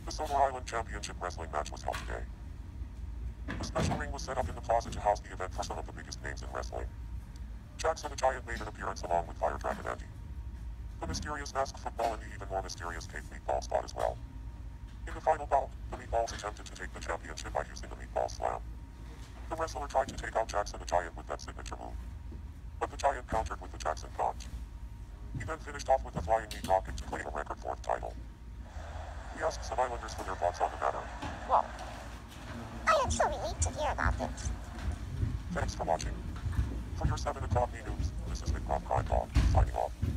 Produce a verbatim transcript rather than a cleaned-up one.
The Sodor Island Championship Wrestling match was held today. A special ring was set up in the plaza to house the event for some of the biggest names in wrestling. Jackson the Giant made an appearance along with Fire Dragon Andy, the mysterious masked football, and the even more mysterious Cave Meatball spot as well. In the final bout, the Meatballs attempted to take the championship by using the Meatball Slam. The wrestler tried to take out Jackson the Giant with that signature move, but the Giant countered with the Jackson Punch. He then finished off with a flying meat rocket to claim a record fourth title. We asked some Islanders for their thoughts on the matter. Whoa. I am so relieved to hear about this. Thanks for watching. For your seven o'clock news, this is Big Rock Crime Dog, signing off.